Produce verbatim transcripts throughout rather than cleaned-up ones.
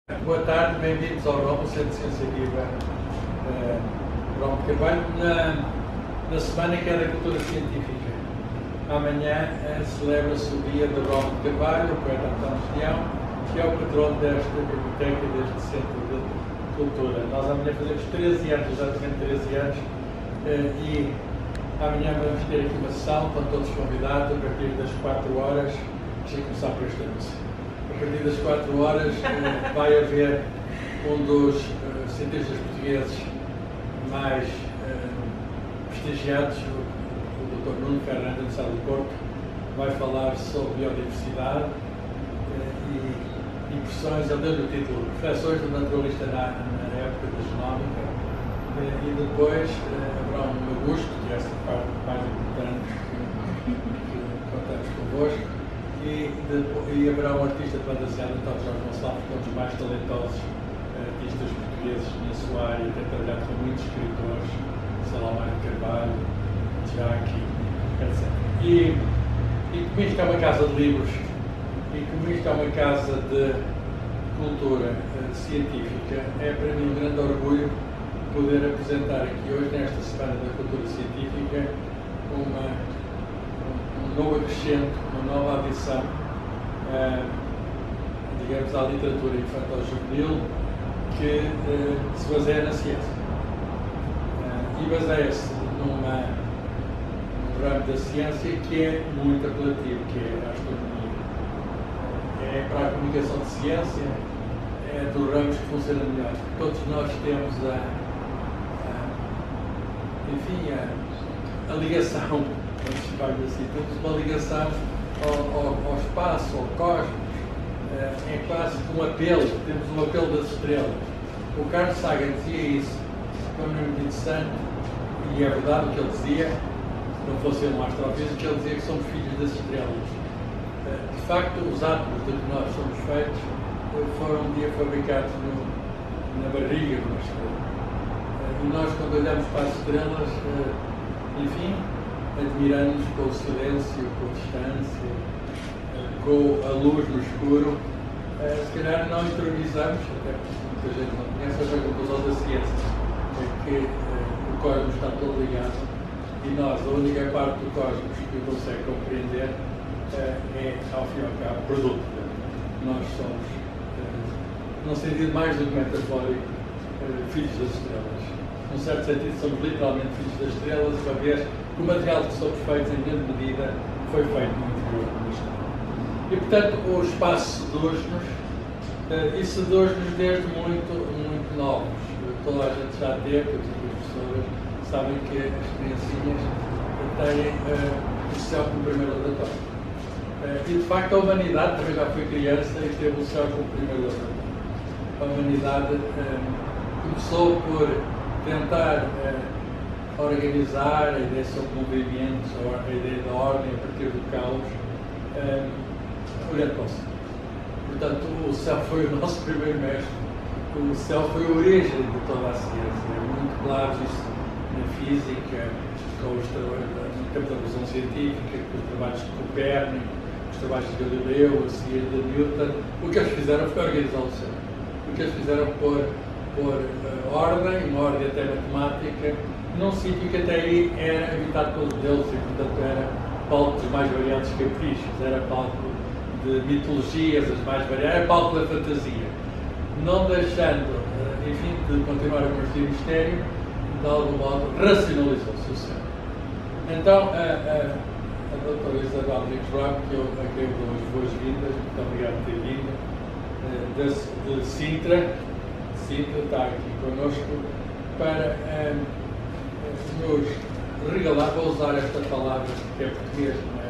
Boa tarde, bem-vindos ao Roma, Centro de Ciência Viva uh, Roma de Carvalho, na, na semana que é da cultura científica. Amanhã uh, celebra-se o dia de Roma de Carvalho, o poeta António Seão, que é o patrono desta biblioteca, deste Centro de Cultura. Nós amanhã fazemos treze anos, exatamente treze anos, uh, e amanhã vamos ter aqui uma sessão com todos os convidados, a partir das quatro horas, deixa eu começar por este anúncio. A partir das quatro horas uh, vai haver um dos uh, cientistas portugueses mais uh, prestigiados, o, o doutor Nuno Fernandes, da Universidade do Porto, vai falar sobre biodiversidade uh, e impressões, ele deu-lhe o título Reflexões do Naturalista na, na época da Genómica, uh, e depois uh, haverá um Augusto, que é esta parte mais importante que, que contamos convosco. E, de, e haverá um artista de banda desenhada, então Jorge Gonçalves, que é um dos mais talentosos artistas portugueses na sua área, tem trabalhado com muitos escritores, Salomé de Carvalho, Jackie, etcétera. E, e como isto é uma casa de livros, e como isto é uma casa de cultura uh, científica, é para mim um grande orgulho poder apresentar aqui hoje, nesta Semana da Cultura Científica, uma um novo acrescento, uma nova adição, uh, digamos, à literatura infantil-juvenil que uh, se baseia na ciência. Uh, e baseia-se numa, num ramo da ciência que é muito apelativo, que é a astronomia. Uh, é para a comunicação de ciência, é dos ramos que funcionam melhor. Todos nós temos a, a enfim, a, a ligação, assim, temos uma ligação ao, ao, ao espaço, ao cosmos, é quase um apelo, temos um apelo das estrelas. O Carl Sagan dizia isso, foi muito interessante, e é verdade o que ele dizia, se não fosse um astrofísico, ele dizia que somos filhos das estrelas. De facto, os átomos de que nós somos feitos foram um dia fabricados no, na barriga de uma estrela. E nós, quando olhamos para as estrelas, enfim, admiramos com o silêncio, com a distância, com a luz no escuro. Se calhar não interiorizamos, até porque muita gente não conhece, a conclusão da ciência é que o cosmos está todo ligado e nós, a única parte do cosmos que consegue compreender é, ao fim e ao cabo, produto. Nós somos, num sentido mais do que metafórico, filhos das estrelas. Num certo sentido, somos literalmente filhos das estrelas, uma vez que o material que somos feitos, em grande medida, foi feito no interior do estado. E, portanto, o espaço seduz-nos, uh, e seduz-nos desde muito, muito novos. Toda a gente já teve, as professoras sabem que as criancinhas têm uh, o céu como primeiro laboratório. Uh, e, de facto, a humanidade também já foi criança e teve o céu como primeiro laboratório. A humanidade uh, começou por tentar uh, organizar a ideia sobre movimentos, a ideia da ordem a partir do caos, um, olhando para o céu. Portanto, o céu foi o nosso primeiro mestre, o céu foi a origem de toda a ciência. É muito claro isso na física, com os trabalhos no campo da evolução científica, com os trabalhos de Copérnico, os trabalhos de Galileu, a seguir de Newton. O que eles fizeram foi organizar o céu. O que eles fizeram foi pôr uh, ordem, uma ordem até matemática, num sítio que até aí era habitado pelos deuses e, portanto, era palco dos mais variados caprichos, era palco de mitologias as mais variadas, era palco da fantasia. Não deixando, enfim, de continuar a construir mistério, de algum modo racionalizou-se o céu. Então, a, a, a doutora Isabel Rodrigues Roque, que eu, a quem eu dou as boas-vindas, muito obrigado por ter vindo, de, de Sintra, Sintra está aqui connosco, para um, nos regalar, vou usar esta palavra que é português, não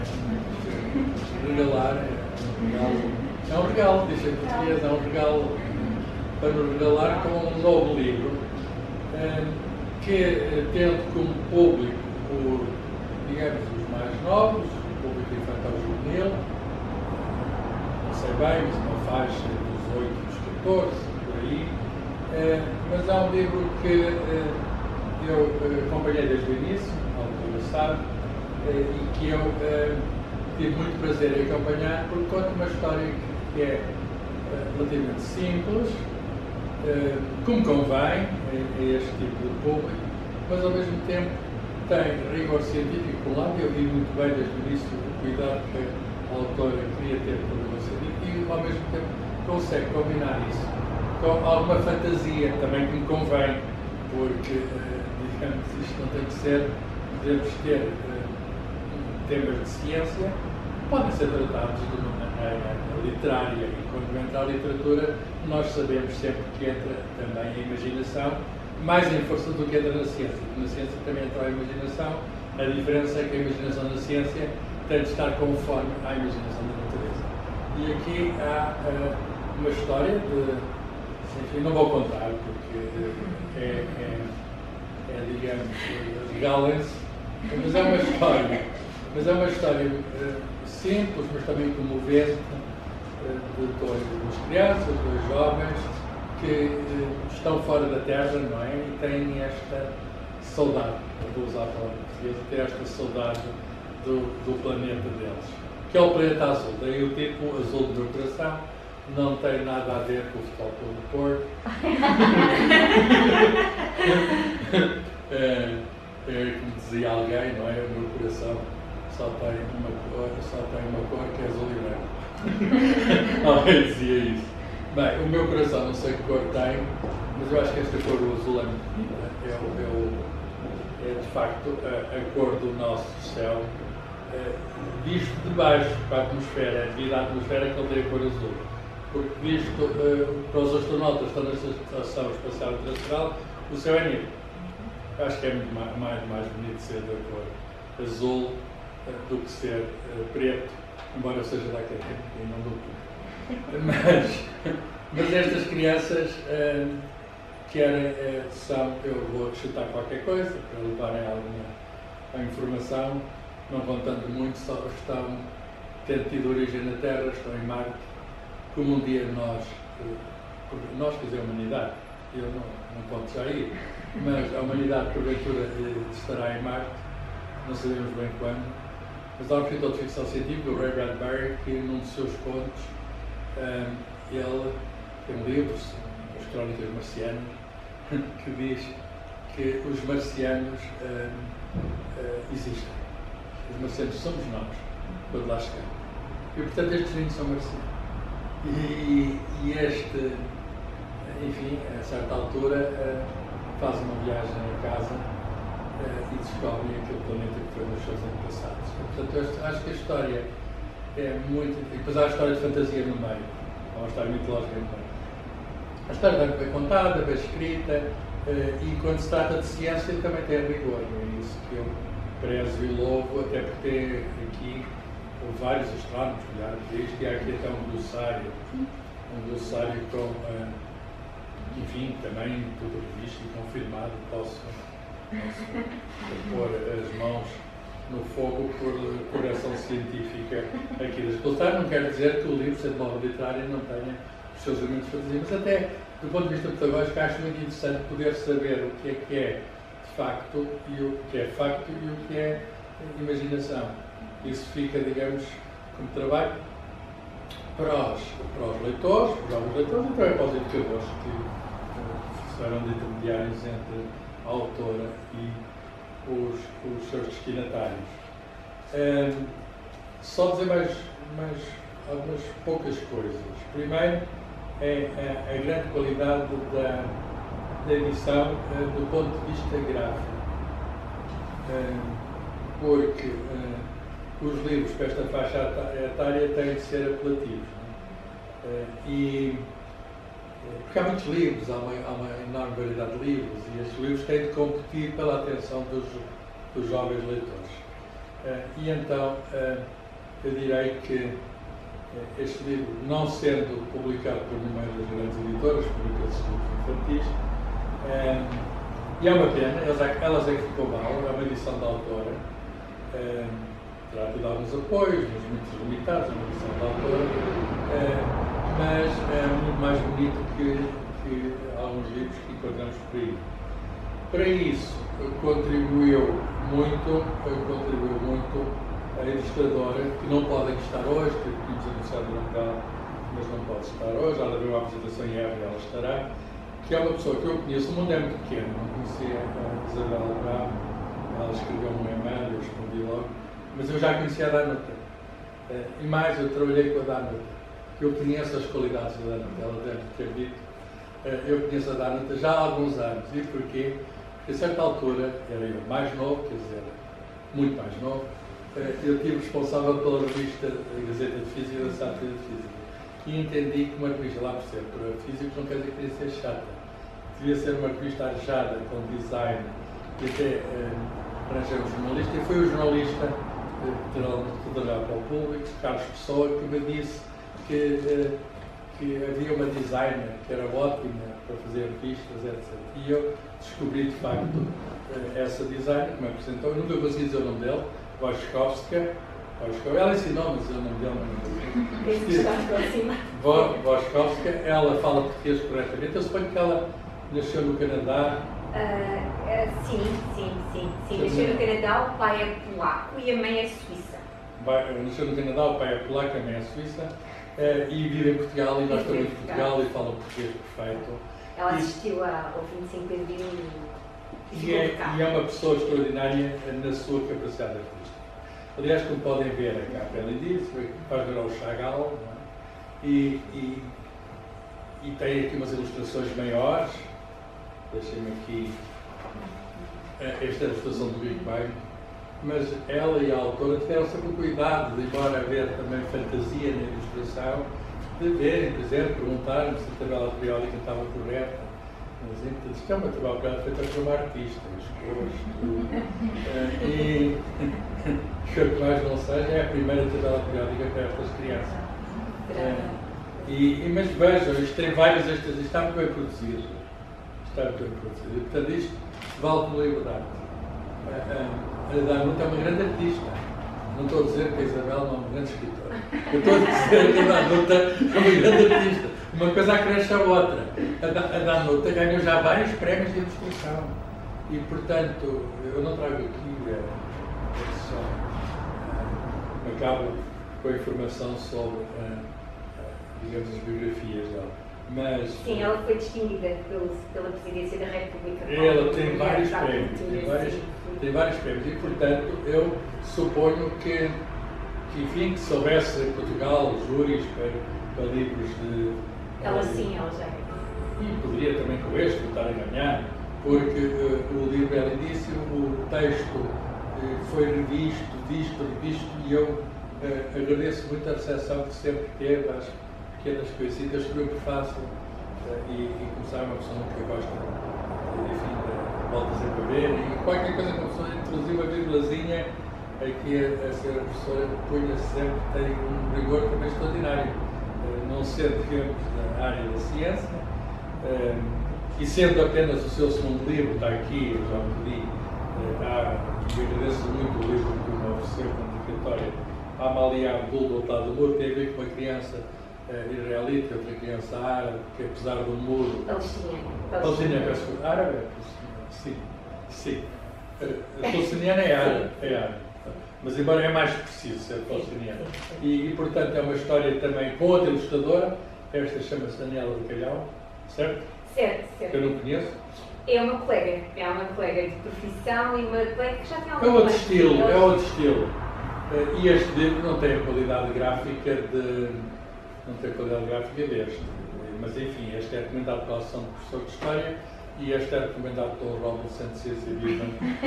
é? Regalar é um regalo, é um regalo, diz em português, é um regalo para nos regalar com um novo livro que, tendo como público, o, digamos, os mais novos, o público infantil-juvenil, não sei bem, mas uma faixa dos oito dos catorze, por aí, mas é um livro que eu uh, acompanhei desde o início, ao começar, uh, e que eu uh, tive muito prazer em acompanhar, porque conta uma história que é relativamente simples, como convém a este tipo de público, mas ao mesmo tempo tem rigor científico por um lado, e eu vi muito bem desde o início o cuidado que a autora queria ter com o rigor científico, e ao mesmo tempo consegue combinar isso com alguma fantasia também que me convém, porque, digamos, isto não tem que ser, podemos ter temas de ciência, podem ser tratados de uma maneira literária, e quando entra a literatura, nós sabemos sempre que entra também a imaginação, mais em força do que entra na ciência, porque na ciência também entra a imaginação. A diferença é que a imaginação na ciência tem de estar conforme à imaginação da natureza. E aqui há uh, uma história de, enfim, não vou contar, porque uh, é, é, é, digamos, regalem-se, mas é uma história, mas é uma história uh, simples, mas também comovente, uh, de dois, duas crianças, dois jovens, que uh, estão fora da Terra, não é? E têm esta saudade, vou usar a palavra portuguesa, têm esta saudade do, do planeta deles, que é o planeta azul. Daí o tipo azul do meu coração, não tem nada a ver com o Futebol Clube do Porto. é, é, como dizia alguém, não é? O meu coração só tem uma cor, só tem uma cor que é azul e branco. Alguém dizia isso. Bem, o meu coração não sei que cor tem, mas eu acho que esta cor do azul é muito bonita. É, é, é de facto a, a cor do nosso céu, é, visto de baixo para a atmosfera, devido à atmosfera que ele tem a cor azul. Porque visto uh, para os astronautas que estão nesta estação espacial internacional, o céu é negro. Eu acho que é muito mais, mais, mais bonito ser da cor azul uh, do que ser uh, preto, embora eu seja da académica e não do público. Mas, mas estas crianças uh, querem, uh, são, eu vou chutar qualquer coisa para levarem alguma informação, não contando muito, só estão tendo tido origem na Terra, estão em Marte, como um dia nós, uh, nós quer dizer a humanidade, eu não, não conto já ir, mas a humanidade porventura uh, estará em Marte, não sabemos bem quando, mas há um escritor de ficção científica, o Ray Bradbury, que num dos seus contos, Um, ele tem um livro, As Crónicas Marcianas, que diz que os marcianos um, uh, existem. Os marcianos somos nós, quando lá chegamos. E, portanto, estes meninos são marcianos. E, e este, enfim, a certa altura, uh, faz uma viagem a casa uh, e descobrem aquele planeta que foi nos seus antepassados. Portanto, eu acho que a história é muito. E depois há a história de fantasia no meio, há uma história mitológica no meio. A história é bem contada, bem escrita, e quando se trata de ciência também tem rigor. É isso que eu prezo e louvo, até porque tem aqui vários astrónomos que olharam para isto, e há aqui até um glossário, um glossário com, enfim, também tudo revisto e confirmado. Posso, posso pôr as mãos no fogo por correção científica aqui das glossários. Não quer dizer que o livro, sendo uma obra literária, não tenha os seus elementos de fantasia, mas até do ponto de vista pedagógico acho muito interessante poder saber o que é que é de facto e o que é facto e o que é imaginação. Isso fica, digamos, como trabalho para os, para os leitores, para os jovens leitores e também para os educadores que serão de intermediários entre a autora e Os, os seus destinatários. Um, só dizer mais, mais algumas poucas coisas. Primeiro, é a, a grande qualidade da, da edição uh, do ponto de vista gráfico. Um, porque uh, os livros para esta faixa etária têm de ser apelativos. Uh, e Porque há muitos livros, há uma, há uma enorme variedade de livros, e estes livros têm de competir pela atenção dos, dos jovens leitores. Uh, e então, uh, eu direi que uh, este livro, não sendo publicado por nenhuma das grandes editoras, publica esses livros infantis, uh, e é uma pena, elas, elas é que ficou mal, é uma edição da autora, uh, terá tido alguns apoios, mas muito limitados, é uma edição da autora, uh, mas é muito mais bonito que, que alguns livros que encontramos por aí. Para isso, contribuiu muito, contribuiu muito a ilustradora, que não podem estar hoje, que tínhamos anunciado no local, mas não pode estar hoje. Ela deu uma apresentação em Évora e ela estará. Que é uma pessoa que eu conheço, o mundo é muito pequeno, não conhecia a Isabela Bravo, ela escreveu um e-mail, eu respondi logo, mas eu já conhecia a Danuta. E mais, eu trabalhei com a Danuta, eu conheço as qualidades da Danuta, ela deve ter dito. Eu conheço a Danuta já há alguns anos. E porquê? Porque a certa altura, era eu mais novo, quer dizer, muito mais novo, eu estive responsável pela revista Gazeta de Física da Sátira de Física. E entendi que uma revista, lá por ser para físicos, não quer dizer que devia ser chata. Devia ser uma revista arejada, com design, e até arranjei um jornalista, e foi o jornalista que trabalhava para o público, Carlos Pessoa, que me disse que, que havia uma designer que era ótima para fazer revistas, etcétera. E eu descobri, de facto, essa designer que me apresentou. Eu nunca consegui dizer o nome dele, Voskowska. Ela ensinou-me a dizer o nome dele. Voskowska, ela fala português corretamente. Eu suponho que ela nasceu no Canadá. Uh, uh, sim, sim, sim, sim. Nasceu no Canadá, o pai é polaco e a mãe é suíça. Nasceu no Canadá, o pai é polaco, a mãe é suíça. Uh, e vive em Portugal e gosta muito de Portugal e fala português perfeito. Ela assistiu ao vinte e cinco de Abril e, e, é, e é uma pessoa extraordinária na sua capacidade artística. Aliás, como podem ver, a capa ela diz, faz ver ao Chagall, é? e, e, e tem aqui umas ilustrações maiores. Deixem-me aqui esta ilustração do Big Bang, mas ela e a autora tiveram sempre o cuidado de, embora haver também fantasia na ilustração, de verem, por exemplo, perguntar-me se a tabela periódica estava correta. Mas isto é uma tabela periódica feita por uma artista, uh, e o que mais não seja, é a primeira tabela periódica para estas crianças. Uh, e, e, mas vejam, isto tem várias, estas, isto está muito bem produzido. Está muito bem produzido. E, portanto, isto vale como livro de arte. Uh, uh, a Danuta é uma grande artista. Não estou a dizer que a Isabel não é uma grande escritora. Eu estou a dizer que a Danuta é uma grande artista. Uma coisa acresce a outra. A Danuta ganhou já vários prémios de ilustração. E, portanto, eu não trago aqui, é, só uh, acabo com a informação sobre, uh, uh, digamos, as biografias dela. Mas, sim, ela foi distinguida pelo, pela Presidência da República. Ela tem vários prémios, tem vários, tem vários prémios e, portanto, eu suponho que, que enfim, que se houvesse em Portugal júris para, para livros de... Ela sim, ela já é. E poderia também com este voltar a ganhar, porque uh, o livro é lindíssimo, o texto uh, foi revisto, visto, revisto, e eu uh, agradeço muito a recepção que sempre teve às pequenas coisitas, escrevi um prefácio uh, e, e começar uma pessoa que gosta, enfim, de, volta sempre a ver, e qualquer coisa que a pessoa introduzir uma vírgulazinha, aqui a, a senhora professora punha sempre, tem um rigor também extraordinário, uh, não sendo, digamos, da área da ciência, uh, e sendo apenas o seu segundo livro, está aqui, eu já o pedi, uh, há, eu agradeço muito o livro que me ofereceu com dedicatória à Amalia Abdul, do outro lado do muro, tem a ver com uma criança uh, israelita, outra criança árabe, que apesar do muro... Palestiniana. Palestiniana, peço desculpa. Árabe? Sim, sim. A palestiniana é árabe, é árabe. Mas embora é mais preciso ser palestiniana. E, e, portanto, é uma história também com outra ilustradora, esta chama-se Daniela de Calhau, certo? Certo, certo. Que eu não conheço. É uma colega, é uma colega de profissão e uma colega que já tem alguma É outro estilo, é outro estilo. E este livro não tem a qualidade gráfica de... não tem a qualidade gráfica deste. Mas, enfim, este é recomendado pela Ação de Professor de História e este é recomendado pelo Rómulo Santos e Viva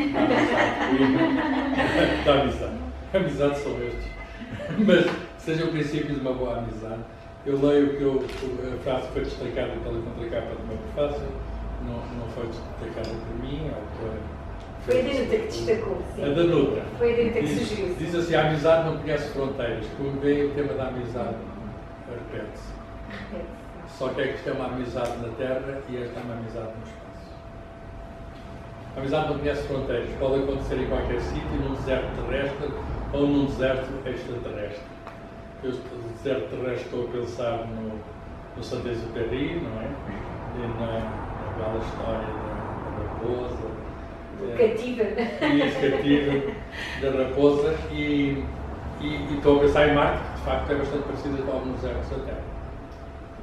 da amizade. A amizade são estes. Mas seja o princípio de uma boa amizade. Eu leio o que eu, a frase foi destacada pela contracapa do meu prefácio, não, não foi destacada por mim, a autora. Foi a Danuta que destacou, sim. A Danuta. Foi a Danuta que diz, sugeriu. Diz assim, a amizade não conhece fronteiras. Como bem o tema da amizade repete-se. Só que é que isto é uma amizade na Terra e esta é uma amizade no espaço. A amizade não conhece fronteiras. Pode acontecer em qualquer sítio, num deserto terrestre ou num deserto extraterrestre. Eu, no deserto terrestre, estou a pensar no, no Saint-Exupéry, não é? E na, na bela história da, da raposa. Do cativo. E esse cativo da raposa. E, e, e estou a pensar em Marte, que de facto é bastante parecida com alguns desertos da Terra.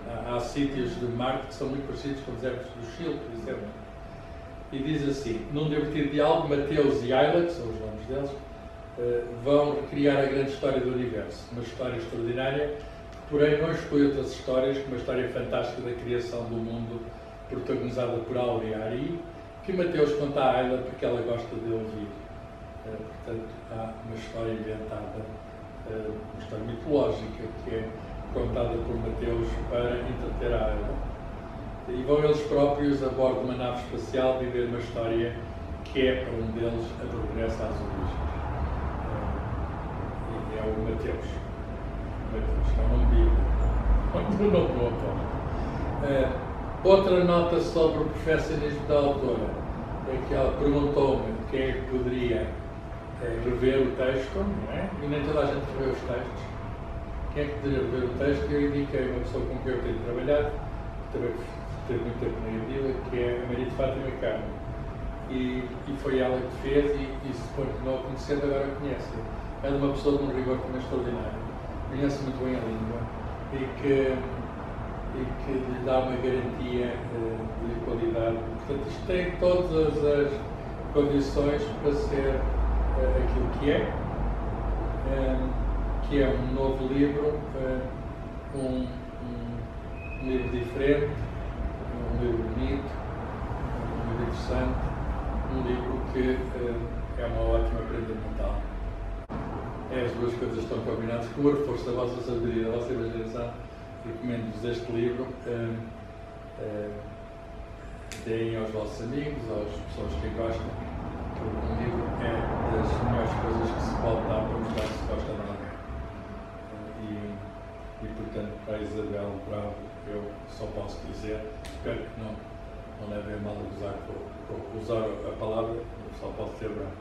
há, há sítios de Marte que são muito parecidos com desertos do Chile, por exemplo. E diz assim, num divertido diálogo, Mateus e Ayla, são os nomes deles, uh, vão recriar a grande história do universo. Uma história extraordinária, porém não exclui outras histórias, como a história fantástica da criação do mundo, protagonizada por Auri e Ari, que Mateus conta a Ayla porque ela gosta de ouvir. Uh, portanto, há uma história inventada, uh, uma história mitológica, que é contada por Mateus para entreter a Ayla. E vão eles próprios a bordo de uma nave espacial viver uma história que é, para um deles, a regresso às origens. Uh, e é o Mateus. Mateus, que é um nome bíblico. Um nome bom, uh, Outra nota sobre o perfeccionismo da autora é que ela perguntou-me quem é que poderia uh, rever o texto, não é? E nem toda a gente revê os textos. Quem é que poderia rever o texto? E eu indiquei uma pessoa com quem eu tenho trabalhado, que também teve muito tempo na vida, que é a Maria de Fátima Carmo. E, e foi ela que fez, e, e suponho que não a conhecendo, agora a conhece. Ela é uma pessoa de um rigor também extraordinário, conhece muito bem a língua e que, e que lhe dá uma garantia uh, de qualidade. Portanto, isto tem todas as condições para ser uh, aquilo que é, um, que é um novo livro, uh, um, um, um livro diferente, um livro bonito, um livro interessante, um livro que uh, é uma ótima prenda mental. É, as duas coisas estão combinadas. Com o reforço da vossa sabedoria, da vossa imaginação, recomendo-vos este livro. Uh, uh, deem aos vossos amigos, às pessoas que gostam, porque um livro é das melhores coisas que se pode dar para mostrar que se gosta de alguém. Uh, e, e, portanto, para a Isabel Bravo, eu só posso dizer, espero que não, não levem a mal a usar, a usar a palavra, eu só posso dizer bravo.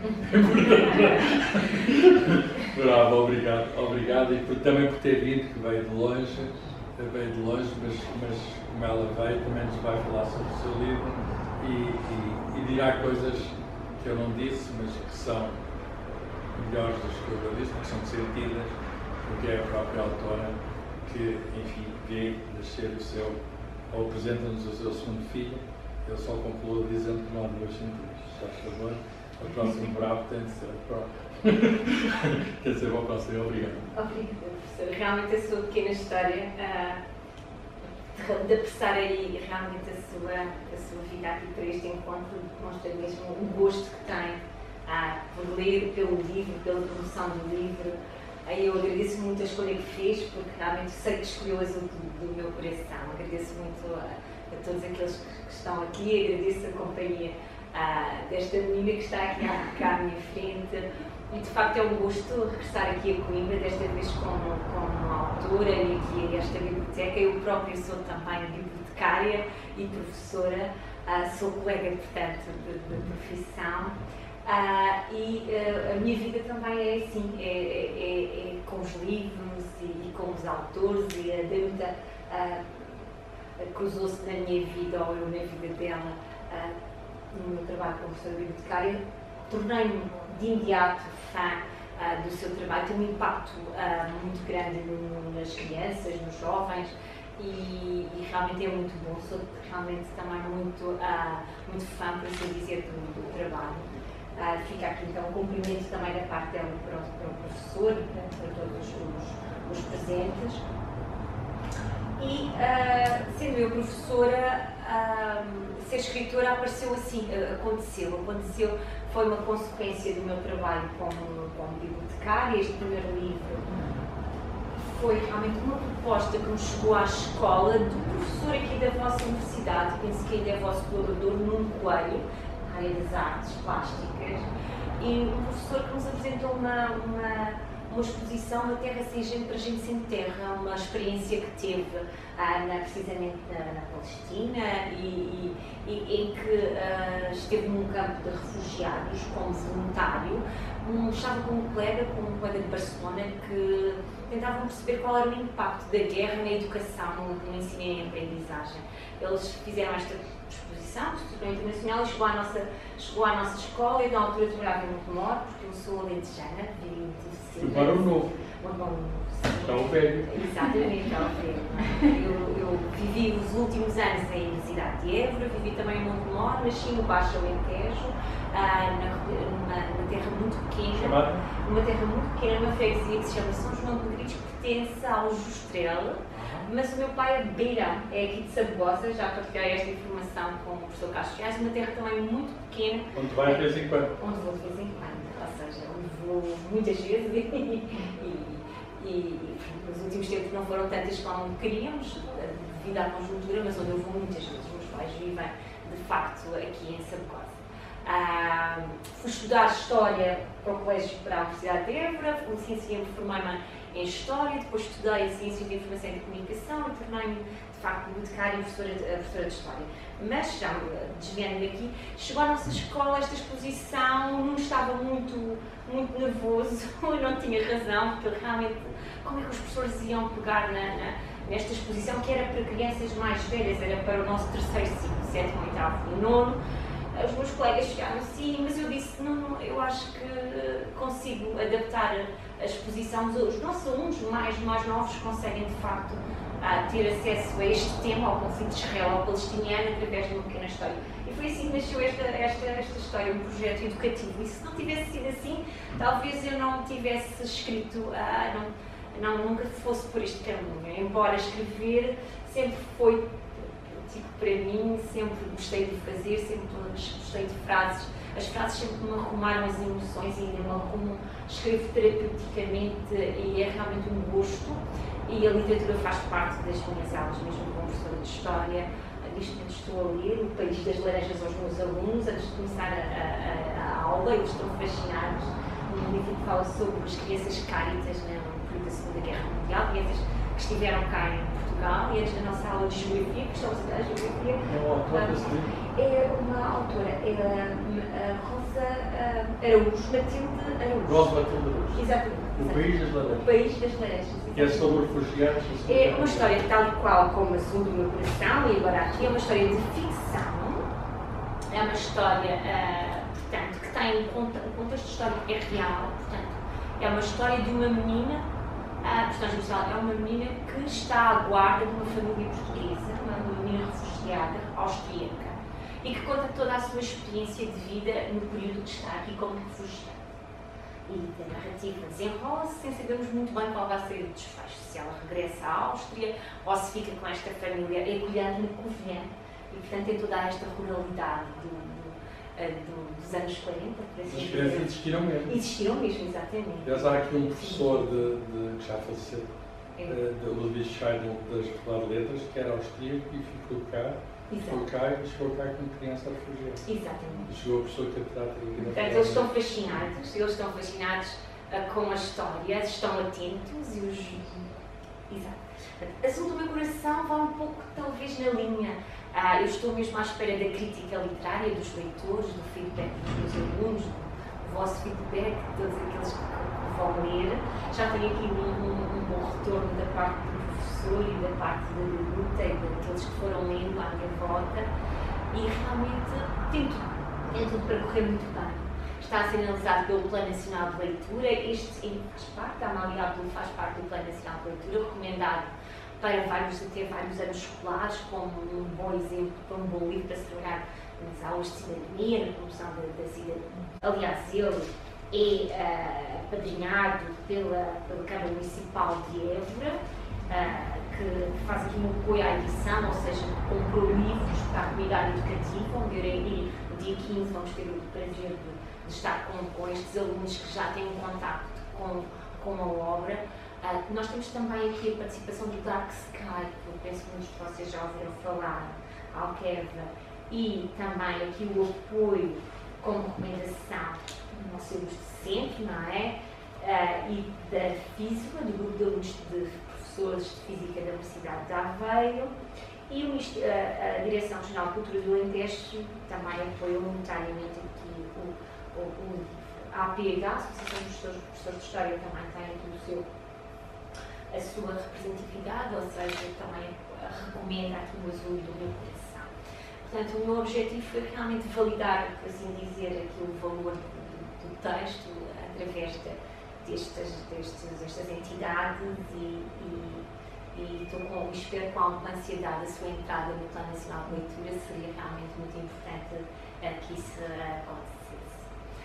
Bravo, obrigado, obrigado, e por, também por ter vindo, que veio de longe, veio de longe, mas, mas como ela veio, também nos vai falar sobre o seu livro e, e, e dirá coisas que eu não disse, mas que são melhores das que eu disse, porque são sentidas, porque é a própria autora que, enfim, vê nascer o seu, ou apresenta-nos o seu segundo filho. Eu só concluo dizendo que não há duas sentidas. Se faz favor, o próximo bravo tem de ser o próprio. Quer dizer, o próximo, obrigado. Obrigada, professor. Realmente a sua pequena história, uh, de apressar aí realmente a sua, a sua vida aqui para este encontro, demonstra mesmo o gosto que tem uh, por ler pelo livro, pela promoção do livro. Aí eu agradeço muito a escolha que fez, porque realmente sei que escolheu o azul do, do meu coração. Agradeço muito a, a todos aqueles que estão aqui, agradeço a companhia a, desta menina que está aqui à, cá à minha frente. E de facto é um gosto regressar aqui a Coimbra, desta vez como, como autora e aqui a esta biblioteca. Eu própria sou também bibliotecária e professora, uh, sou colega, portanto, de, de profissão. Uh, e uh, a minha vida também é assim, é, é, é com os livros e, e com os autores, e a Danta uh, cruzou-se na minha vida, ou eu na vida dela, uh, no meu trabalho como professora bibliotecária. Tornei-me de imediato fã uh, do seu trabalho, tem um impacto uh, muito grande no, nas crianças, nos jovens, e, e realmente é muito bom. Sou realmente também muito, uh, muito fã, por assim dizer, do, do trabalho. Uh, fica aqui então um cumprimento também da parte dela para o, para o professor, para, para todos os, os presentes. E, uh, sendo eu professora, uh, ser escritora apareceu assim, uh, aconteceu, aconteceu, foi uma consequência do meu trabalho como, como bibliotecária. Este primeiro livro foi realmente uma proposta que me chegou à escola do professor aqui da vossa universidade, penso que ainda é vosso colaborador, Nuno Coelho, na área das artes plásticas, e um professor que nos apresentou uma, uma, uma exposição na Terra Sem Gente para Gente Sem Terra, uma experiência que teve ah, na, precisamente na, na Palestina, e, e, e em que ah, esteve num campo de refugiados como voluntário. Um, estava com um colega, com um colega de Barcelona, que tentavam perceber qual era o impacto da guerra na educação, no ensino e aprendizagem. Eles fizeram esta exposição, exposição internacional, e chegou à nossa, chegou à nossa escola. Eu, na altura, trabalhava em Montemor, porque eu sou alentejana, vivi muito cedo. Agora o novo. Muito bom, sim. está o velho. Exatamente, está o velho. Eu, eu vivi os últimos anos na Universidade de Évora, vivi também em Montemor, nasci no Baixo Alentejo, ah, na, numa, numa terra muito pequena. Chamada? Numa terra muito pequena, numa freguesia que se chama São João de Medeiros, que pertence ao Justrel. Mas o meu pai é beirão, é aqui de Sabugosa, já partilhei esta informação com o professor Castro Reais, uma terra também muito pequena. Onde vai de vez em quando? Onde vou de vez em quando, ou seja, onde vou muitas vezes e, e, e nos últimos tempos não foram tantas como queríamos, devido à conjuntura, mas onde eu vou muitas vezes. Os meus pais vivem, de facto, aqui em Sabugosa. Ah, fui estudar História para o Colégio para a Universidade de Évora, licenciei-me, formei-me em História, depois estudei Ciências de Informação e de Comunicação e tornei-me, de facto, bibliotecária e professora de, professora de História. Mas, já desviando aqui, chegou à nossa escola esta exposição, não estava muito, muito nervoso, eu não tinha razão, porque realmente, como é que os professores iam pegar na, na, nesta exposição, que era para crianças mais velhas, era para o nosso terceiro ciclo, sétimo, oitavo e nono. Os meus colegas chegaram assim, mas eu disse, não, não, eu acho que consigo adaptar a exposição. Os nossos alunos mais, mais novos conseguem, de facto, ter acesso a este tema, ao conflito israelo-palestiniano, através de uma pequena história. E foi assim que nasceu esta, esta, esta história, um projeto educativo. E se não tivesse sido assim, talvez eu não tivesse escrito, ah, não, não, nunca fosse por este caminho. Embora escrever sempre foi, tipo, para mim, sempre gostei de fazer, sempre gostei de frases. As frases sempre me arrumaram as emoções e ainda me arrumam. Escrevo terapeuticamente e é realmente um gosto. E a literatura faz parte das minhas aulas, mesmo como professora de História. Neste momento estou a ler O País das Laranjas aos meus alunos, antes de começar a, a, a aula, eles estão fascinados. Um livro que fala sobre as crianças cáritas no período da Segunda Guerra Mundial, crianças que estiveram cá em Portugal, e antes da nossa aula de Geografia, que estamos a dar Geografia, é uma autora, é a Rosa Araújo, Matilde Araújo. Rosa Matilde Araújo. Exatamente. O País das Laranjas. O País das Laranjas. Que é sobre refugiados. É uma história tal e qual como Azul do Meu Coração, e agora aqui é uma história de ficção. É uma história, uh, portanto, que tem um contexto histórico é real, portanto, é uma história de uma menina, a personagem principal é uma menina que está à guarda de uma família portuguesa, uma menina refugiada austríaca, e que conta toda a sua experiência de vida no período que está aqui como refugiada. E a narrativa desenrola-se sem sabermos muito bem qual vai ser o desfecho, se ela regressa à Áustria ou se fica com esta família acolhendo na Covilhã. E, portanto, tem toda esta ruralidade do, do, do, dos anos quarenta, por assim dizer. As crianças existiram mesmo. Existiram mesmo, exatamente. Aliás, há aqui um professor de, de, que já faleceu, é. de Ludwig Scheidel, das Faculdade de Letras, que era austríaco e ficou cá. Ficou cá e chegou cá como criança refugiada. Exatamente. E chegou a pessoa catedrática aqui na Portanto, eles estão fascinados, eles estão fascinados uh, com a história, estão atentos e os... Exato. Azul do Meu Coração vai um pouco, talvez, na linha. Uh, eu estou mesmo à espera da crítica literária, dos leitores, do feedback dos meus alunos, do vosso feedback, de todos aqueles que vão ler. Já tenho aqui um, um, um bom retorno da parte do professor e da parte da luta e daqueles que foram lendo à minha volta, e realmente tem tudo, tem tudo para correr muito bem. Está a ser analisado pelo Plano Nacional de Leitura, este sim faz parte, a Amália Abdul faz parte do Plano Nacional de Leitura, recomendado para vários, até vários anos escolares, como um bom exemplo, para um bom livro para se trabalhar nas aulas de cidadania, na promoção da, da cidadania. Aliás, ele é uh, apadrinhado pela, pela Câmara Municipal de Évora, uh, que faz aqui um apoio à edição, ou seja, comprou livros para a comunidade educativa, onde eu irei, no dia quinze, vamos ter o prazer de, de estar com, com estes alunos que já têm um contacto com, com a obra. Uh, nós temos também aqui a participação do Dark Sky, que eu penso que muitos de vocês já ouviram falar, a Alqueva, e também aqui o apoio como recomendação do nosso ilustre centro, não é? Uh, e da Física, do grupo de alunos de professores de Física da Universidade de Aveiro, e o, a, a Direção Regional de Cultura do Alentejo também apoia voluntariamente aqui o, o, o a APH, a Associação dos Professores, Professores de História, também tem aqui o seu, a sua representatividade, ou seja, também recomenda aqui o Azul do Meu Coração. Portanto, o meu objetivo foi realmente validar, por assim dizer, aqui o valor do, do texto através da, destas, destes, destas entidades e, e, e estou com, espero com alguma ansiedade a sua entrada no Plano Nacional de Leitura. Seria realmente muito importante uh, que isso uh, acontecesse.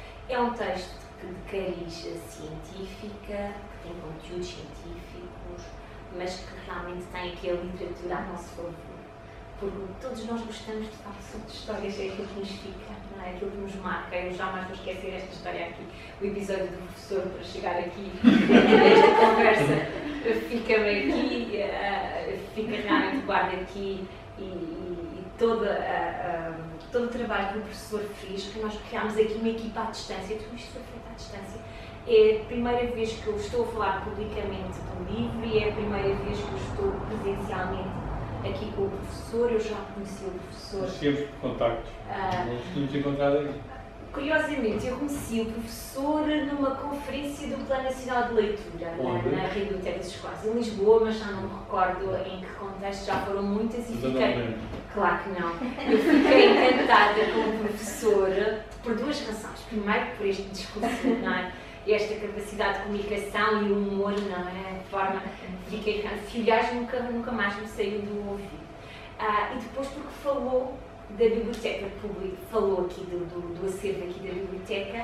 É um texto de cariz científica, que tem conteúdos científicos, mas que realmente tem aqui a literatura a nosso favor. Porque todos nós gostamos de falar sobre histórias, é aquilo que nos fica, não é? Aquilo que nos marca. Eu jamais vou esquecer esta história aqui, o episódio do professor para chegar aqui nesta conversa. Fica-me aqui, uh, fica realmente, guarda aqui e, e, e toda, uh, uh, todo o trabalho que o professor fez, que nós criámos aqui uma equipa à distância, tudo isto foi feito à distância. É a primeira vez que eu estou a falar publicamente do livro e é a primeira vez que eu estou presencialmente aqui com o professor. Eu já conheci o professor. Nós tínhamos contactos, uh, não nos tínhamos encontrado aí. Curiosamente, eu conheci o professor numa conferência do Plano Nacional de Leitura, na, na Rede Biblioteca dos Escolares, em Lisboa, mas já não me recordo em que contexto, já foram muitas e fiquei... Claro que não. Eu fiquei encantada com o professor por duas razões. Primeiro, por este discurso, não é? Esta capacidade de comunicação e o humor, não é? A forma fiquei filhais nunca, nunca mais me saiu do ouvido. Ah, e depois porque falou da biblioteca pública, falou aqui do, do, do acervo aqui da biblioteca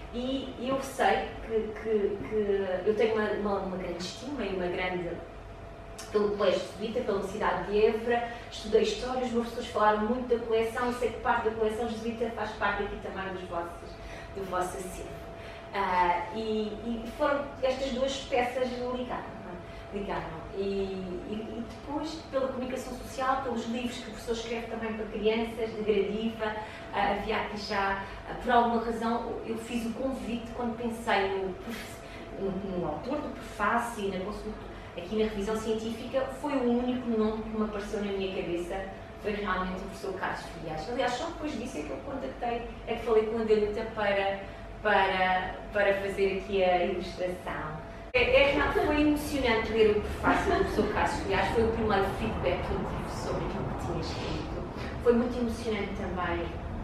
e eu sei que, que, que eu tenho uma, uma, uma grande estima e uma grande pelo Colégio Jesuíta, pela Universidade de Évora, estudei História, os meus professores falaram muito da coleção e sei que parte da coleção Jesuíta faz parte aqui também dos vossos, do vosso acervo. Uh, e, e foram estas duas peças ligaram, ligaram. E, e, e depois pela comunicação social, pelos livros que o professor escreve também para crianças, de Gradiva, uh, havia aqui já, uh, por alguma razão, eu fiz o convite quando pensei no, no, no autor do prefácio e na consulta, aqui na revisão científica, foi o único nome que me apareceu na minha cabeça, foi realmente o professor Carlos Frias. Aliás, só depois disso é que eu contactei, é que falei com a Danuta para Para, para fazer aqui a ilustração. É, é, foi emocionante ler o prefácio do professor Carlos Frias, foi o primeiro feedback que eu tive sobre aquilo que tinha escrito. Foi muito emocionante também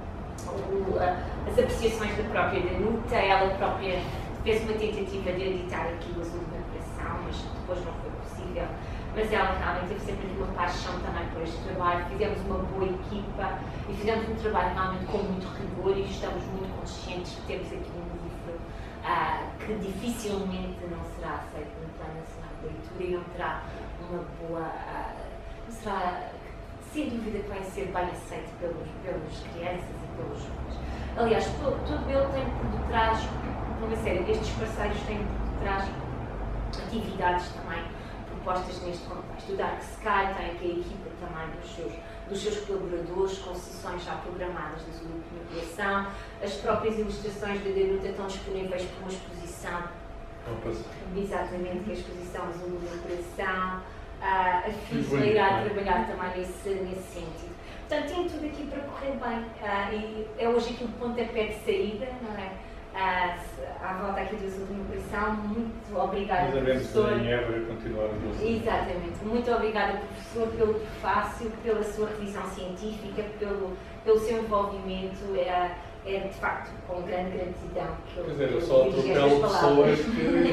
o, a, as apreciações da própria Danuta. Ela própria fez uma tentativa de editar aqui o Azul da Coração, mas depois não foi possível. Mas ela realmente teve sempre uma paixão também por este trabalho. Fizemos uma boa equipa e fizemos um trabalho realmente com muito rigor e estamos muito conscientes que temos aqui um livro uh, que dificilmente não será aceito no Plano Nacional de Leitura e não terá uma boa... Uh, não será, sem dúvida que vai ser bem aceito pelos, pelos crianças e pelos jovens. Aliás, todo, todo ele tem por detrás, uma série, estes parceiros têm por detrás atividades também propostas neste contexto. O Dark Sky tem aqui a equipa também dos seus, dos seus colaboradores, com sessões já programadas da sua comunicação. As próprias ilustrações da Danuta estão disponíveis para uma exposição. Exatamente, que é a exposição Azul do Coração. Uh, a Física irá trabalhar também nesse, nesse sentido. Portanto, tem tudo aqui para correr bem. Uh, e é hoje aqui o pontapé de saída, não é? Uh, à volta aqui do Azul do Coração. Muito obrigada, professor. Em Évora continuar o nosso. Exatamente. Muito obrigada, professor, pelo prefácio, pela sua revisão científica, pelo, pelo seu envolvimento. É, é de facto com grande gratidão que eu. Quer dizer, eu só atropelo pessoas que,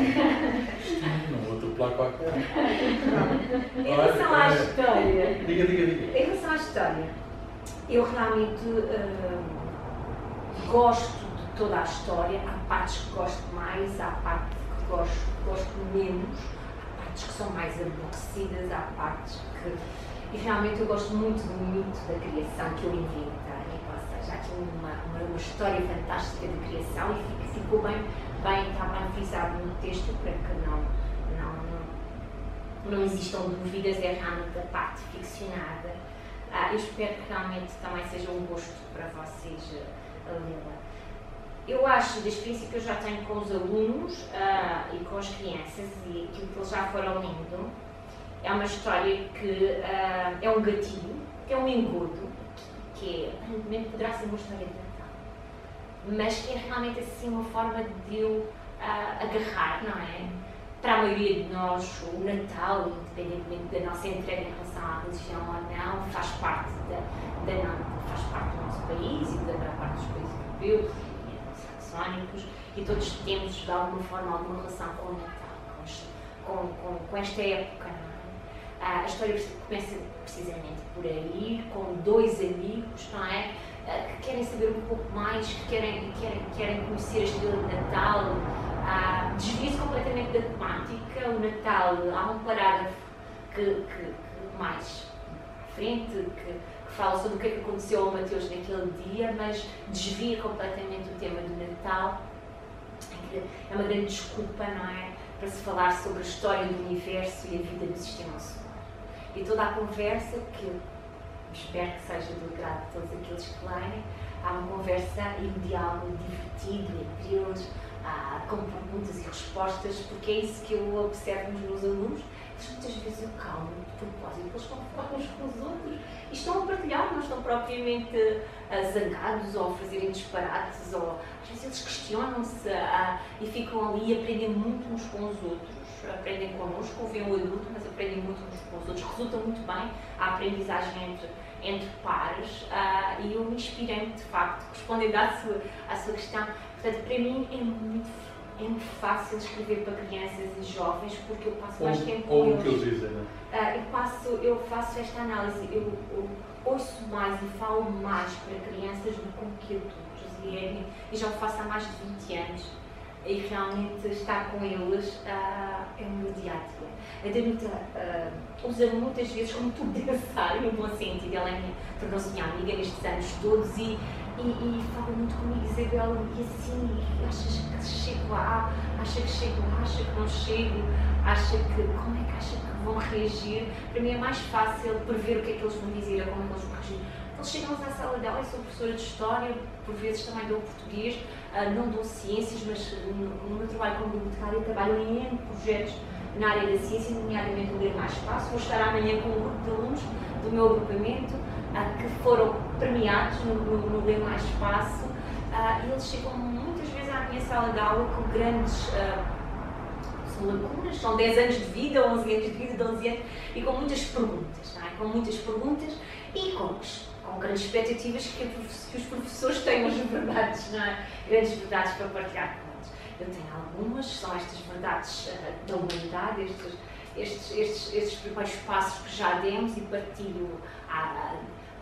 enfim, não vou atropelar qualquer. Em relação à história. Diga, diga, diga. Em relação à história, eu realmente uh, gosto de toda a história. Há partes que gosto mais, há partes que gosto, gosto menos, há partes que são mais aborrecidas, há partes que. E realmente eu gosto muito do mito da criação que eu inventei. Já aqui uma, uma, uma história fantástica de criação e fico, ficou bem, bem, está bem frisado no texto para que não, não, não, não existam dúvidas, é realmente a parte ficcionada. Ah, eu espero que realmente também seja um gosto para vocês uh, lê-la. Eu acho, da experiência que eu já tenho com os alunos uh, e com as crianças e aquilo que eles já foram lendo, é uma história que uh, é um gatilho, que é um engodo, que aparentemente poderá ser uma história de Natal, mas que é realmente assim uma forma de eu uh, agarrar, não é? Para a maioria de nós, o Natal, independentemente da nossa entrega em relação à religião ou não, faz parte, da, da, faz parte do nosso país e da maior parte dos países europeus e anglo-saxónicos, e todos temos, de alguma forma, alguma relação com o Natal, com, com, com esta época, não é? A história começa precisamente por aí, com dois amigos, não é? Que querem saber um pouco mais, que querem, querem, querem conhecer a estrela de Natal, uh, desvia-se completamente da temática. O Natal, há um parágrafo que, que, que mais à frente, que, que fala sobre o que é que aconteceu ao Mateus naquele dia, mas desvia completamente o tema do Natal. É uma grande desculpa, não é? Para se falar sobre a história do universo e a vida do sistema solar. E toda a conversa, que eu espero que seja do agrado de todos aqueles que leem, há uma conversa e um diálogo divertido entre eles, há, com perguntas e respostas, porque é isso que eu observo nos meus alunos. Eles muitas vezes acalmam de propósito, eles estão a falar uns com os outros e estão a partilhar, não estão propriamente uh, zangados ou a fazerem disparates, ou às vezes eles questionam-se uh, e ficam ali e aprendem muito uns com os outros. Aprendem connosco, ouvem o adulto, mas aprendem muito uns com os outros. Resulta muito bem a aprendizagem entre, entre pares uh, e eu me inspirei de facto, respondendo à sua, à sua questão. Portanto, para mim é muito, é muito fácil escrever para crianças e jovens porque eu passo mais ou, tempo com ou eles. o que eles dizem, não é? Uh, eu, passo, eu faço esta análise, eu, eu ouço mais e falo mais para crianças do que com que adultos e, é, e já o faço há mais de vinte anos. E realmente estar com eles uh, é o meu dia-a-dia. A Danita uh, usa muitas vezes como tudo pensar, no bom sentido. Ela é tornou-se minha amiga nestes anos todos e, e, e fala muito comigo, Isabel, e assim, achas que chego lá, acha que chego lá, acha que não chego, acha que, como é que acha que vão reagir? Para mim é mais fácil prever o que é que eles vão dizer ou como é que eles vão reagir. Eles chegam à sala dela, eu sou professora de História, por vezes também dou português, uh, não dou ciências, mas no, no meu trabalho como bibliotecária trabalho em N projetos na área da ciência, nomeadamente o Ler Mais Espaço. Vou estar amanhã com um grupo de alunos do meu agrupamento uh, que foram premiados no, no, no Ler Mais Espaço uh, e eles chegam muitas vezes à minha sala de aula com grandes uh, são lacunas, são dez anos de vida, onze anos de vida, doze anos, e com muitas perguntas, não é? Com muitas perguntas e com com grandes expectativas que, que os professores tenham as verdades, não é? Grandes verdades para partilhar com eles. Eu tenho algumas, são estas verdades uh, da humanidade, estes, estes, estes, estes primeiros passos que já demos e partilho, a, a,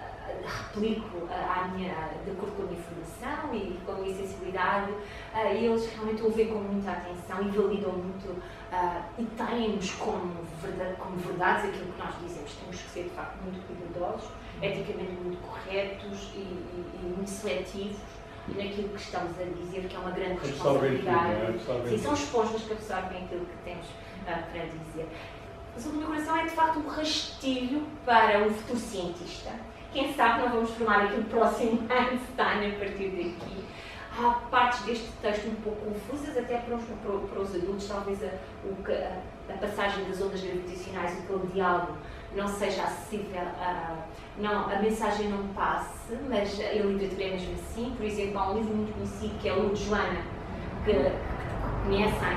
a, replico a, a minha, de acordo com a minha formação e com a minha sensibilidade, uh, e eles realmente ouvem com muita atenção e validam muito uh, e têm-nos como, verdade, como verdades aquilo que nós dizemos. Temos que ser, de facto, muito cuidadosos, eticamente muito corretos e, e, e muito seletivos naquilo que estamos a dizer, que é uma grande responsabilidade. Tudo, é? Sim, são esponjas que absorvem aquilo que temos uh, para dizer. Mas o meu coração é de facto um rastilho para um futuro cientista. Quem sabe não vamos formar aqui o próximo Einstein a partir daqui. Há partes deste texto um pouco confusas, até para os, para, para os adultos, talvez a, o, a, a passagem das ondas gravitacionais, aquele diálogo não seja acessível, a, não, a mensagem não passe, mas a literatura é mesmo assim. Por exemplo, há um livro muito conhecido que é o de Joana, que, que conhecem.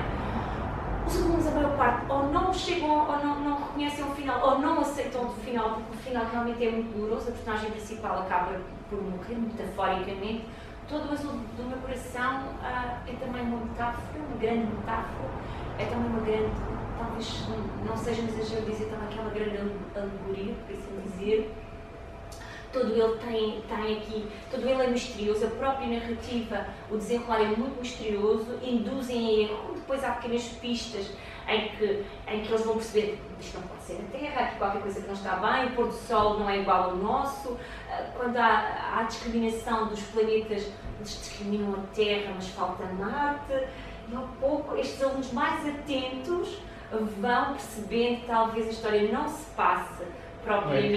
Os alunos, a maior parte, ou não chegam, ou não, não reconhecem o final, ou não aceitam o final, porque o final realmente é muito doloroso. A personagem principal acaba por morrer, metaforicamente. Todo o azul do meu coração uh, é também uma metáfora, uma grande metáfora, é também uma grande, talvez não seja exagero dizer também aquela grande alegoria, por assim dizer. Todo ele tem, tem aqui, todo ele é misterioso, a própria narrativa, o desenrolar é muito misterioso, induzem a erro, depois há pequenas pistas em que, em que eles vão perceber que isto não pode ser a Terra, que qualquer coisa que não está bem, o pôr do Sol não é igual ao nosso, quando há, há discriminação dos planetas, eles discriminam a Terra, mas falta Marte, e ao pouco estes alunos mais atentos vão percebendo que talvez a história não se passe propriamente.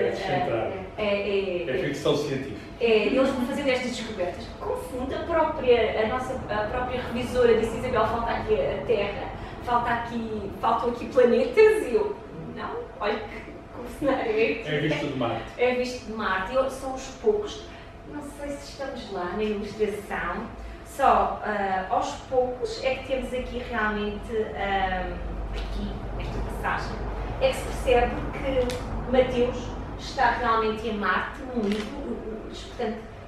É, é, é, é, é ficção científica. É, eles vão fazendo estas descobertas. Confunde a própria, a nossa a própria revisora disse: Isabel, falta aqui a Terra, falta aqui, faltam aqui planetas, e eu, não, olha que o cenário é este. É visto de Marte. É visto de Marte, e são os poucos, não sei se estamos lá na ilustração, só uh, aos poucos é que temos aqui realmente, uh, aqui, nesta passagem, é que se percebe que Mateus está realmente em Marte, num livro, portanto,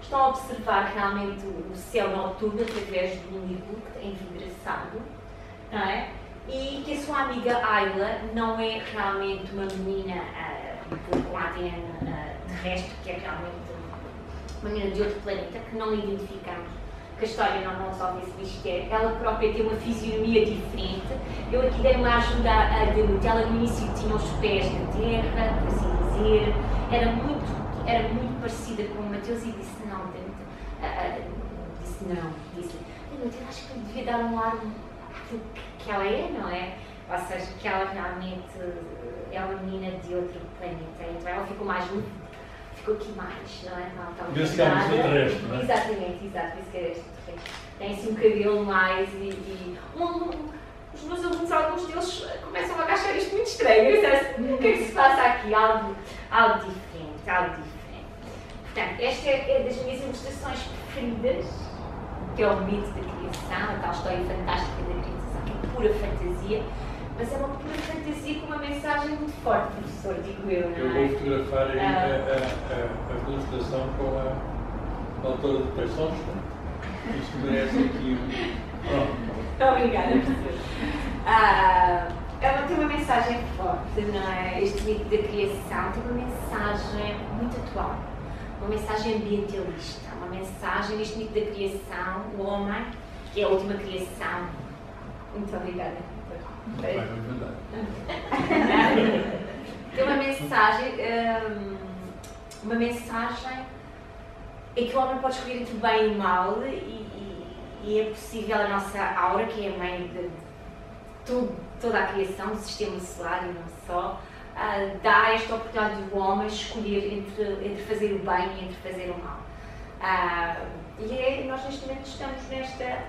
estão a observar realmente o céu noturno através de um livro envidraçado, não é? E que a sua amiga Ayla não é realmente uma menina uh, com A D N uh, terrestre, que é realmente uma menina de outro planeta, que não identificamos, que a história não, não resolve esse mistério. Ela própria tem uma fisionomia diferente. Eu aqui dei uma ajuda a de ela no início tinha os pés na terra, por assim dizer, era muito, era muito parecida com o Mateus e disse não, uh, uh, disse não, disse eu acho que devia dar um ar àquilo que ela é, não é? Ou seja, que ela realmente é uma menina de outro planeta, então ela ficou mais ficou aqui mais, não é? Não, Vê-se que é um extraterrestre, não é? Exatamente, exato, vê-se que é extraterrestre. Tem assim um cabelo mais e... e um, um, os meus alunos, alguns deles, começam a achar isto muito estranho. Eu disse, o que é que se passa aqui? Algo, algo diferente, algo diferente. Portanto, esta é, é das minhas ilustrações preferidas, que é o mito da criação, a tal história fantástica da criação, que é pura fantasia, mas é uma pura fantasia com uma mensagem muito forte, professor, digo eu, não é? Eu vou fotografar aí ah. a, a, a ilustração com a, a autora de Persões. Isto merece aqui um... Pronto. Obrigada, professor. Ah, ela tem uma mensagem forte, não é? Este mito da criação tem uma mensagem muito atual, uma mensagem ambientalista, uma mensagem, este mito da criação, o homem, que é a última criação. Muito obrigada. Vai, vai mandar. Tem uma mensagem, uma mensagem em que o homem pode escolher entre bem e mal e, e, e é possível a nossa aura, que é a mãe de, de tudo, toda a criação, do sistema solar e não só, uh, dá esta oportunidade do homem escolher entre, entre fazer o bem e entre fazer o mal. Uh, e é, nós neste momento estamos nesta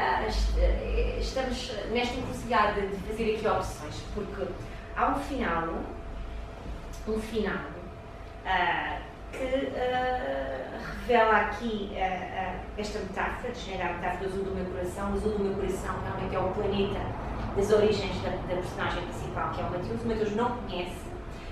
Uh, estamos nesta encruzilhada de fazer aqui opções, porque há um final, um final uh, que uh, revela aqui uh, uh, esta metáfora, de generar a metáfora do azul do meu coração. O azul do meu coração realmente é o planeta das origens da, da personagem principal, que é o Mateus. O Mateus não conhece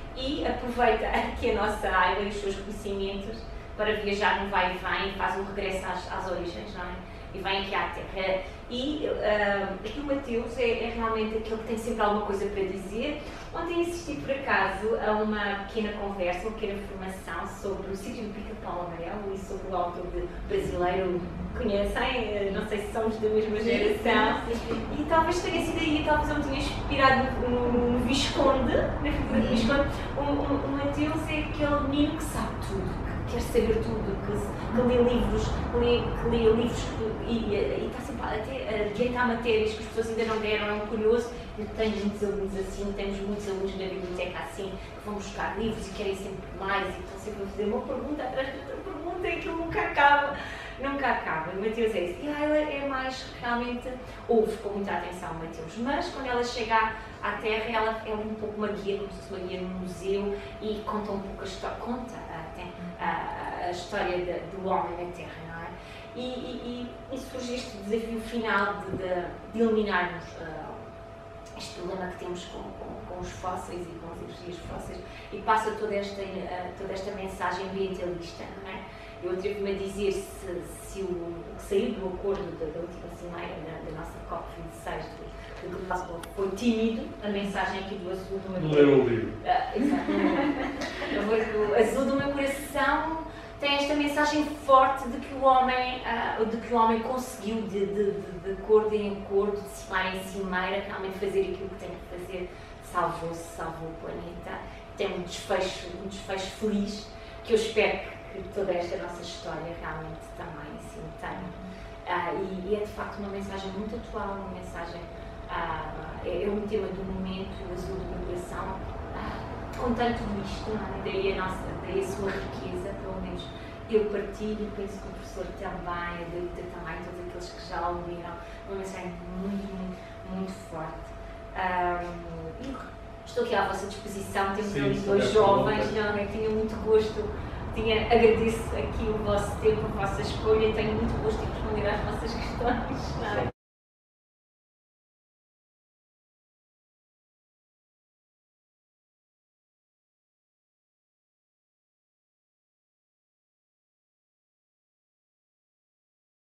e aproveita aqui a nossa Ayla e os seus conhecimentos para viajar no vai e vem e faz um regresso às, às origens, não é? E vem aqui à Terra. E uh, aqui o Mateus é, é realmente aquele que tem sempre alguma coisa para dizer. Ontem assisti por acaso a uma pequena conversa, uma pequena formação sobre o sítio do Pica-Pau Amarelo e sobre o autor de brasileiro. Conhecem? Não sei se somos da mesma geração. E talvez tenha sido aí, talvez eu me tinha inspirado no, no, no Visconde, na figura do Visconde. O, o, o Mateus é aquele menino que sabe tudo, quer saber tudo, que, que lê livros, que lê, que lê livros que, e, e está sempre até a direitar matérias que as pessoas ainda não deram, é um curioso. Eu tenho muitos alunos assim, temos muitos alunos na biblioteca assim, que vão buscar livros e querem sempre mais e estão sempre a fazer uma pergunta atrás de outra pergunta e aquilo nunca acaba, nunca acaba. O Mateus é isso. E a Ayla é mais, realmente, ouve com muita atenção o Mateus, mas quando ela chega à Terra, ela é um pouco uma guia, como se fosse uma guia no museu e conta um pouco a história, conta até a, a história de, do homem na Terra, não é? E, e, e surge este desafio final de, de, de eliminarmos uh, este problema que temos com, com, com os fósseis e com as energias fósseis e passa toda esta, uh, toda esta mensagem ambientalista, não é? Eu atrevo-me a dizer se, se o, o que saiu do acordo da, da última cimeira da, da nossa COP vinte e seis do, do Glasgow foi tímido, a mensagem aqui do azul do meu coração. Não leu o livro. Uh, exatamente. O azul do meu coração tem esta mensagem forte de que o homem, uh, de que o homem conseguiu, de, de, de, de acordo em acordo, de cimeira em cimeira, realmente fazer aquilo que tem que fazer, salvou-se, salvou o planeta. Tem um desfecho, um desfecho feliz, que eu espero que toda esta nossa história realmente também assim tenha. Uh, e, e é de facto uma mensagem muito atual, uma mensagem, uh, é, é um tema do momento, o azul do meu coração, uh, contando tudo isto, não é? Daí a nossa, daí a sua riqueza, pelo menos eu partilho, penso que o professor também, a Dalita também, todos aqueles que já ouviram, uma mensagem muito, muito, muito forte. Um, e estou aqui à vossa disposição, temos Sim, ali dois jovens, não é? Tenho muito gosto, tinha, agradeço aqui o vosso tempo, a vossa escolha, tenho muito gosto em responder às vossas questões. Não é?